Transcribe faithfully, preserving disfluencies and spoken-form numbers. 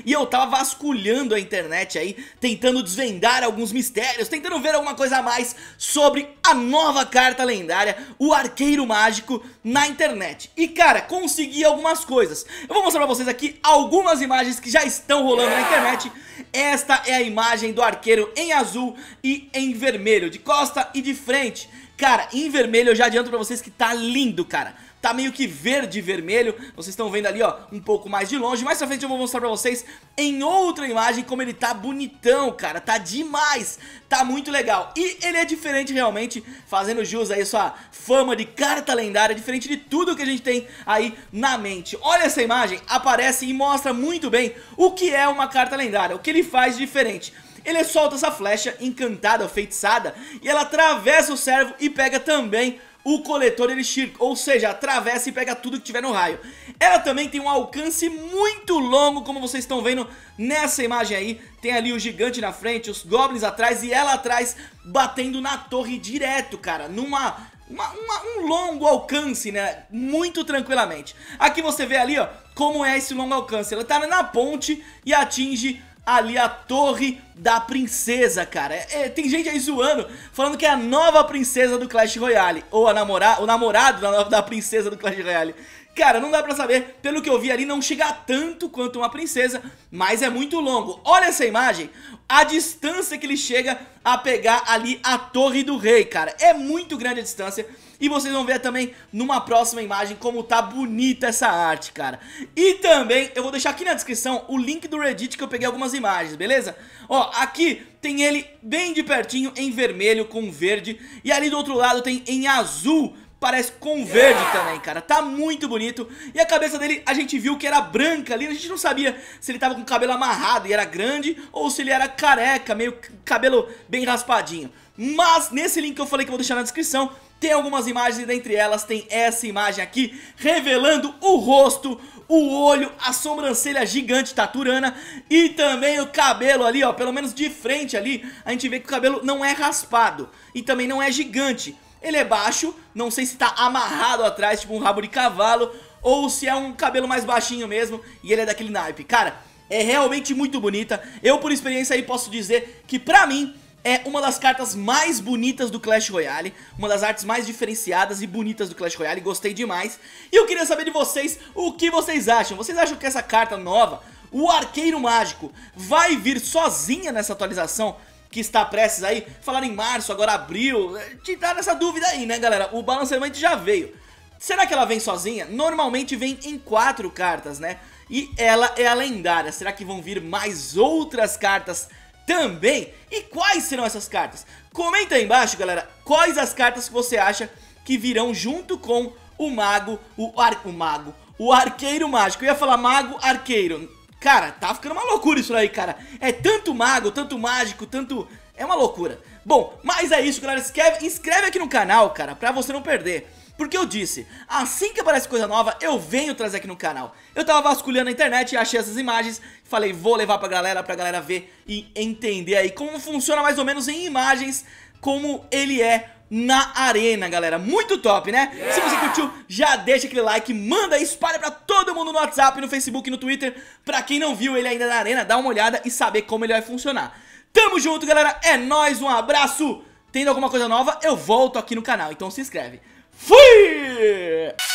e eu tava vasculhando a internet aí, tentando desvendar alguns mistérios, tentando ver alguma coisa a mais sobre a nova carta lendária, o Arqueiro Mágico, na internet. E cara, consegui algumas coisas. Eu vou mostrar pra vocês aqui algumas imagens que já estão rolando na internet. Esta é a imagem do arqueiro em azul e em vermelho, de costa e de frente. Cara, em vermelho eu já adianto pra vocês que tá lindo, cara. Tá meio que verde e vermelho. Vocês estão vendo ali, ó, um pouco mais de longe. Mais pra frente eu vou mostrar pra vocês em outra imagem como ele tá bonitão, cara. Tá demais, tá muito legal. E ele é diferente realmente, fazendo jus aí a sua fama de carta lendária, diferente de tudo que a gente tem aí na mente. Olha essa imagem, aparece e mostra muito bem o que é uma carta lendária, o que ele faz de diferente. Ele solta essa flecha encantada, feitiçada, e ela atravessa o servo e pega também o coletor Elixir, ou seja, atravessa e pega tudo que tiver no raio. Ela também tem um alcance muito longo, como vocês estão vendo nessa imagem aí. Tem ali o gigante na frente, os goblins atrás e ela atrás batendo na torre direto, cara, numa... Uma, uma, um longo alcance, né, muito tranquilamente. Aqui você vê ali, ó, como é esse longo alcance. Ela tá na ponte e atinge ali a torre da princesa, cara. é, é, Tem gente aí zoando, falando que é a nova princesa do Clash Royale, ou a namora, o namorado da, da princesa do Clash Royale. Cara, não dá pra saber, pelo que eu vi ali não chega tanto quanto uma princesa, mas é muito longo. Olha essa imagem, a distância que ele chega a pegar ali a torre do rei, cara. É muito grande a distância. E vocês vão ver também numa próxima imagem como tá bonita essa arte, cara. E também eu vou deixar aqui na descrição o link do Reddit que eu peguei algumas imagens, beleza? Ó, aqui tem ele bem de pertinho em vermelho com verde. E ali do outro lado tem em azul, parece com verde também, cara. Tá muito bonito. E a cabeça dele a gente viu que era branca ali. A gente não sabia se ele tava com o cabelo amarrado e era grande, ou se ele era careca, meio cabelo bem raspadinho. Mas nesse link que eu falei que eu vou deixar na descrição, tem algumas imagens e dentre elas tem essa imagem aqui, revelando o rosto, o olho, a sobrancelha gigante taturana e também o cabelo ali, ó, pelo menos de frente ali, a gente vê que o cabelo não é raspado e também não é gigante. Ele é baixo, não sei se tá amarrado atrás, tipo um rabo de cavalo, ou se é um cabelo mais baixinho mesmo e ele é daquele naipe. Cara, é realmente muito bonita. Eu, por experiência aí, posso dizer que pra mim é uma das cartas mais bonitas do Clash Royale, uma das artes mais diferenciadas e bonitas do Clash Royale, gostei demais. E eu queria saber de vocês o que vocês acham. Vocês acham que essa carta nova, o Arqueiro Mágico, vai vir sozinha nessa atualização que está prestes aí? Falaram em março, agora abril, te dá nessa dúvida aí, né, galera? O balanceamento já veio. Será que ela vem sozinha? Normalmente vem em quatro cartas, né? E ela é a lendária. Será que vão vir mais outras cartas também? E quais serão essas cartas? Comenta aí embaixo, galera, quais as cartas que você acha que virão junto com o mago, o, ar, o mago, o arqueiro mágico. Eu ia falar mago, arqueiro. Cara, tá ficando uma loucura isso aí, cara. É tanto mago, tanto mágico, tanto... É uma loucura. Bom, mas é isso, galera. Inscreve, inscreve aqui no canal, cara, pra você não perder. Porque eu disse, assim que aparece coisa nova, eu venho trazer aqui no canal. Eu tava vasculhando a internet e achei essas imagens, falei, vou levar pra galera, pra galera ver e entender aí como funciona mais ou menos em imagens, como ele é na arena, galera. Muito top, né? Yeah! Se você curtiu, já deixa aquele like, manda aí, espalha pra todo mundo no WhatsApp, no Facebook, no Twitter. Pra quem não viu ele ainda na arena, dá uma olhada e saber como ele vai funcionar. Tamo junto, galera, é nóis, um abraço. Tendo alguma coisa nova, eu volto aqui no canal, então se inscreve. Fui!